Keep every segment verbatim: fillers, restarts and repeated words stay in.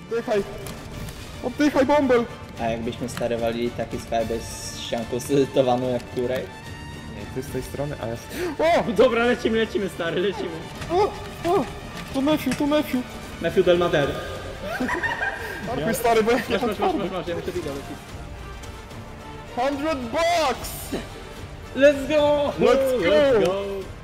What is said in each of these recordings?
Oddychaj! Oddychaj, bąbel! A jakbyśmy stary walili taki skybase z ścianką zedytowaną jak kurej? Nie, ty z tej strony, a ja z... O! Dobra, lecimy, lecimy stary, lecimy. O! O! To Matthew, to Matthew! Matthew Del Mater. Markuj stary, bo ja Masz, masz, masz, masz, masz, ja muszę wideo lecieć. hundred bucks! Let's go! Let's go! Let's go!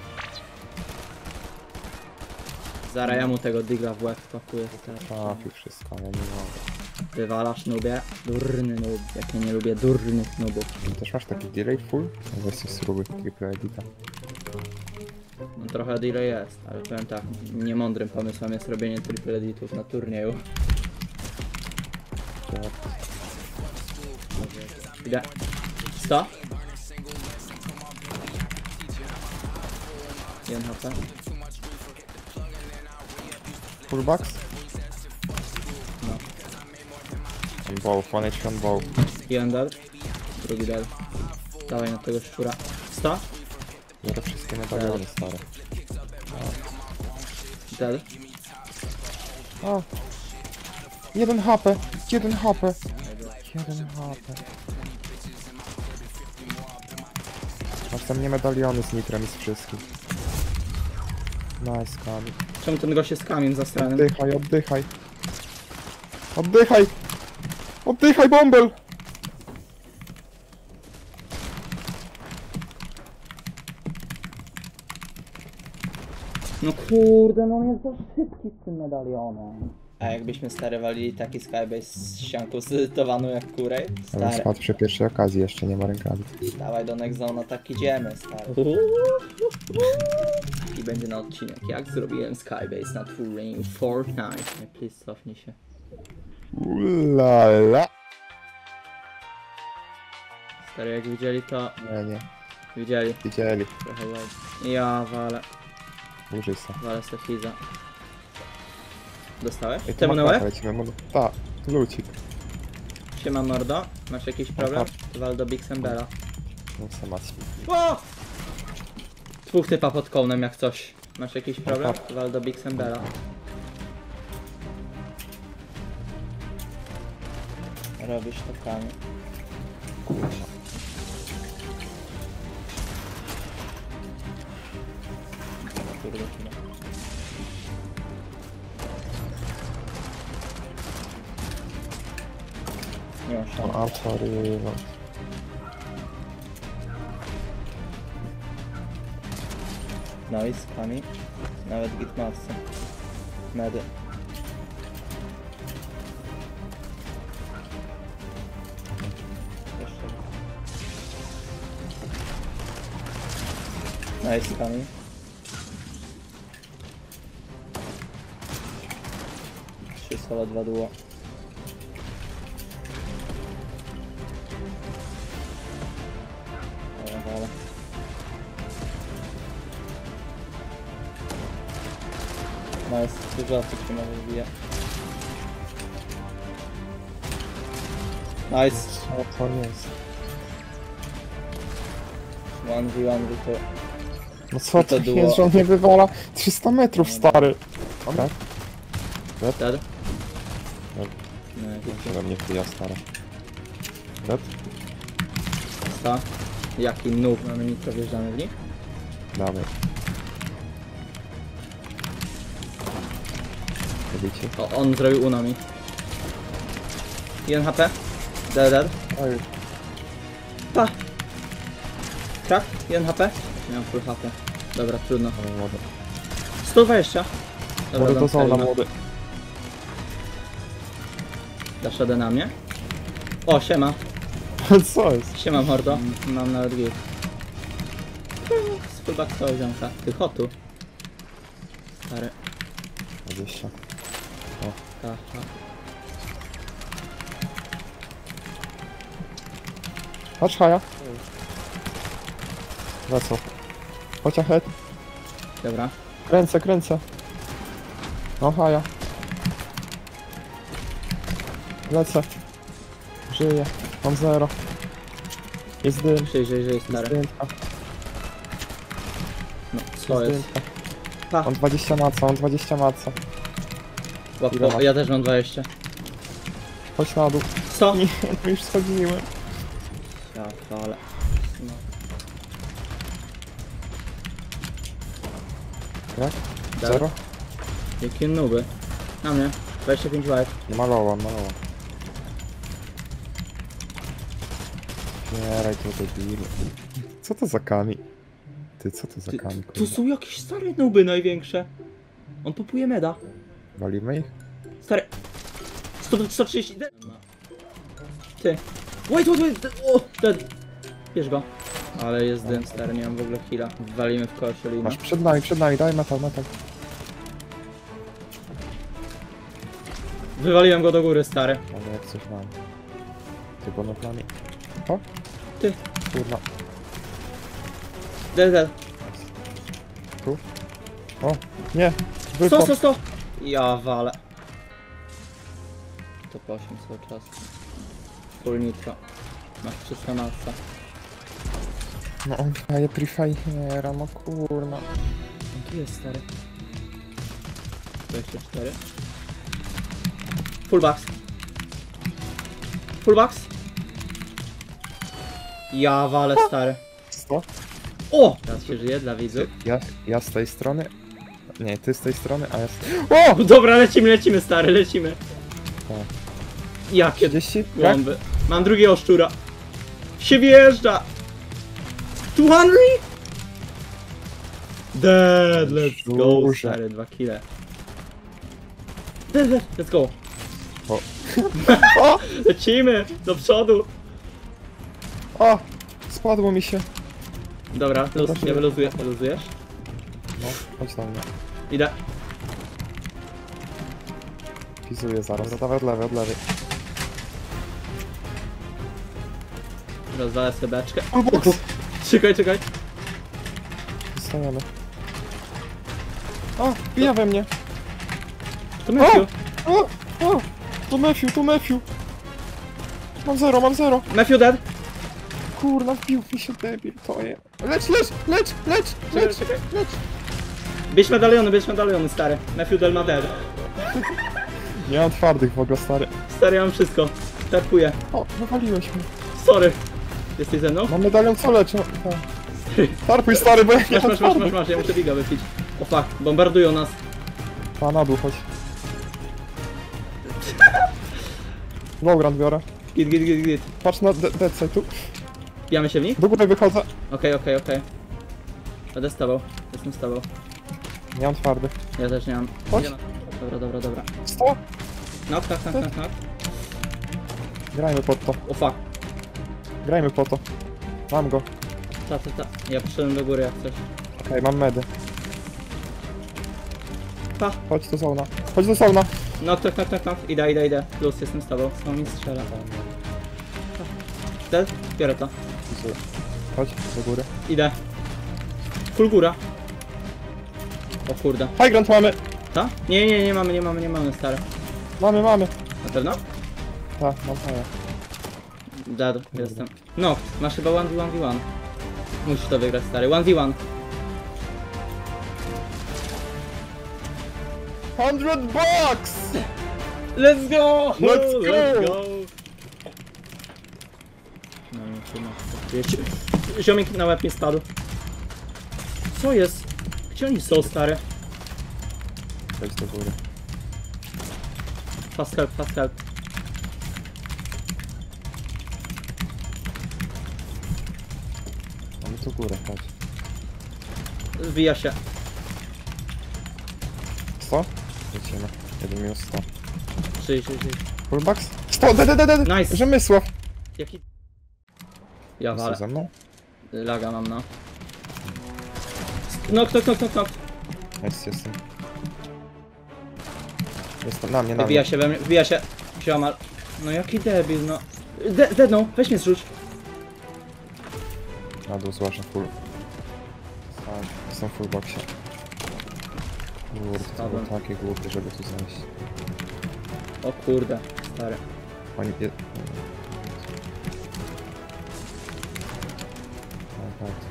Zaraz ja mu tego digla w łeb wpakuję, stary. Trafił wszystko, ale nie mogę. Wywalasz nubie? Durny nub. Jak ja nie lubię durnych nubów. Też masz taki delay full? Weź sobie spróbuj triple edita. No trochę delay jest, ale powiem tak, niemądrym pomysłem jest robienie triple editów na turnieju. Idę. sto? jeden H P. Full bucks? No. On bow, one H P on bow. Jeden dead. Drugi dead. Dawaj na tego szczura. sto? No to wszystkie medaliony stare. Dead. O! jeden H P! jeden H P! jeden H P. Masz tam nie medaliony z nitrem i z wszystkim. Nice, kamień. Czemu ten gość jest kamień zastrany? Oddychaj, oddychaj. Oddychaj! Oddychaj, bąbel! No kurde, no on jest za szybki z tym medalionem. A jakbyśmy stary walili taki skybase z ścianką zedytowaną jak kurej? Ale Stary. spadł przy pierwszej okazji, jeszcze nie ma rękawic. Dawaj do Nexona, tak idziemy, stary. I będzie na odcinek, jak zrobiłem skybase na turnieju Fortnite. Nie, please cofnij się. Ulala. Stary, jak widzieli to... Nie, nie. Widzieli. Widzieli. Trochę łaj. Ja walę. Użyj se. Walę se Fiza. Dostałeś? Ej, to Temu na ma łeb? lecimy mu... Tak, lucik. Siema mordo. Masz jakiś problem? Wal do Big Sembera. No sama. O! Dwóch typa pod kołnem jak coś. Masz jakiś problem? Wal do Big Sembera. Robisz to kamień. Kurde, kurde. Nie mam szans. No, a sorry, no. Nice, kamień. Nawet gitmasce. Medy. Jeszcze. Nice, kamień. Trzy solo, dwa duo. Dobra, dobra. Nice, dużo osób się może wybija. Nice. Co to jest? jeden v jeden v dwa. No co to to było? jest, że on nie wywala trzysta metrów, stary. Dobra. Dead? Dead? No, jakiś Do mnie chwila, stary. Dead? sta. Jaki noob, mamy nitro, wjeżdżamy w nich? Dawaj. Robicie? O, on zrobił uno mi. jeden H P. Dead, dead. Oj. Pa! Krak, jeden H P. Miałem full H P. Dobra, trudno. Ale młody. sto dwadzieścia. Dobra, Młody dam to są na Karima. młody. Dasz radę na mnie? O, siema. Co jest? Siema mordo. Mam nawet git. Z fullback to ziomka. Ty hotu. Stary. dwadzieścia. Aha. Patrz, haja. Lecą. Chodź ahead. Dobra. Kręcę, kręcę. No haja. Lecę. Żyję. Mam zero. Jest dym. Żyj, żyj, żyj, Jest stary. dymka. No, co Jest jest? dymka. Pa. Mam dwadzieścia maca, mam dwadzieścia maca. Łap, Ile łap, masz? ja też mam dwadzieścia. Chodź na dół. Co? Nie, to już schodziłem. Ja ale. No. Jak? Tak. Zero? Jakie nuby. Na mnie. dwadzieścia pięć live. Malował, malował. Zbieraj to debilu. Co to za kami? Ty, co to za Ty, kami, to kurde? są jakieś stare nuby największe. On popuje meda. Walimy ich? Stary. sto, sto trzydzieści. Ty. Wait, wait, wait. O, dead. Bierz go. Ale jest dym, stary, nie mam w ogóle heala. Walimy w kogoś o linę. Masz przed nami, przed nami, daj metal, metal. Wywaliłem go do góry, stary. Ale jak coś mam. Ty go na planie. O? Ty. Kurna. Dead, dead. Tu? O, nie! sto, Wypad. sto, sto. Ja walę. To po osiem cały czas. Full nitro. Masz trzysta masa. No on daje prefajera, no kurna. On tu jest, stary. dwadzieścia cztery. Full box. Full box. Ja walę, stary. Co? O! Teraz się żyje dla widzów. Ja, ja z tej strony? Nie, ty z tej strony, a ja z... O! Dobra, lecimy, lecimy, stary, lecimy. Tak. Jakie trzydzieści? Jak? głąby. Mam drugiego szczura. Się wjeżdża. dwieście? Dead, let's go, Szczurze. stary, dwa kile. Dead, dead, let's go. O. O! Lecimy, do przodu. O! Spadło mi się. Dobra, luz, Dobra, ja wyluzuję, wyluzujesz? No, chodź na mnie. Idę. Fizuję zaraz. Dawaj od lewej, od lewej. Rozwalę sobie beczkę. Fullbox! Czekaj, czekaj. Zostajemy. O! Bija we mnie! To Matthew. O! O! To Matthew, to Matthew! Mam zero, mam zero! Matthew dead. Kurna, wbił mi się debil, to je. Lecz, lecz, lecz, lecz, lecz, Czekaj, czekaj. lecz! Bierz medaliony, bierz medaliony, stary. Matthew del ma dead. Nie mam twardych w ogóle, stary. Stary, ja mam wszystko. Tarkuję. O, wywaliłeś mnie. Sorry. Jesteś ze mną? Mam medalion, co leczę? Tak. Tarpuj, stary, bo ja nie Masz, mam masz, masz, masz, twardych. masz, ja muszę biga wypić. O fuck, bombardują nas. A, na dół, chodź. Lowground biorę. Git, git, git, git. Patrz na de- dead side tu. Bijamy się w nich? Do góry wychodzę. Okej, okej, okej. Będę z tobą. Jestem z tobą. Nie mam twardych. Ja też nie mam. Chodź. Idziemy. Dobra, dobra, dobra. Sto? Knock, knock, knock, knock, knock. Grajmy pod to. O fuck. Grajmy po to. Mam go. Ta, ta, ta. Ja poszedłem do góry jak coś. Okej, mam medy. Pa. Chodź do zona. Chodź do zona. Knock, knock, knock, knock, knock. Idę, idę, idę. Plus, jestem z tobą. Z mi strzela. Dead? Biorę to. Chodź do góry. Idę. Full góra. O kurde. High ground mamy. Ta? Nie, nie, nie mamy, nie mamy, nie mamy, stare. Mamy, mamy. Na pewno? Tak, mam high. Dead, jestem. No, masz chyba jeden v jeden v jeden. Musisz to wygrać, stary. jeden v jeden. hundred bucks! Let's go! Let's go! Let's go! No nie, tu masz. Wiecie, ziomik na łeb nie spadł. Co jest? Gdzie oni są, stary? Wejdź do góry. Fast help, fast help. Mamy tu górę, chodź. Wbija się. sto? Lecimy. jeden minus sto. Żyj, żyj, żyj. Fullbacks? sto! De, de, de, de. Nice. Rzemysław! Jaki... Ja Jesteś walę. ze mną? Laga mam, no. No, kto, kto, kto, kto? Jest, jestem. Jestem, na mnie, na Wbija mnie. się we mnie, wbija się. Ziomal. No jaki debil, no. De, dedną, weź mnie zrzuć. Na dół, zwłaszcza full. Tak, jestem w fullboxie. Kurde, to Spadłem. było takie głupie, żeby tu znaleźć. O kurde, stary. Oni... Je... No, tak.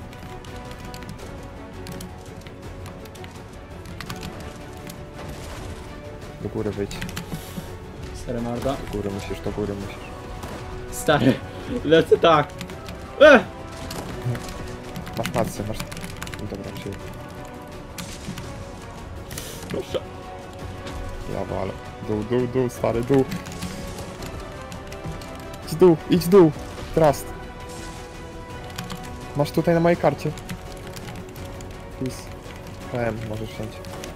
Do góry wyjdź. Remarda. Do góry musisz, do góry musisz. Stary, lecę tak. Eh! Masz pasję, masz... No dobra, przyjdź. Proszę. Ja walę. Dół, dół, dół, stary, dół. Idź dół, idź dół. Trust. Masz tutaj na mojej karcie. Please. K M, możesz wziąć.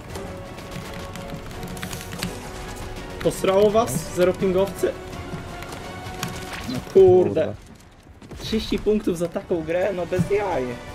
Posrało was? Zero pingowcy? No kurde. trzydzieści punktów za taką grę? No bez jaj.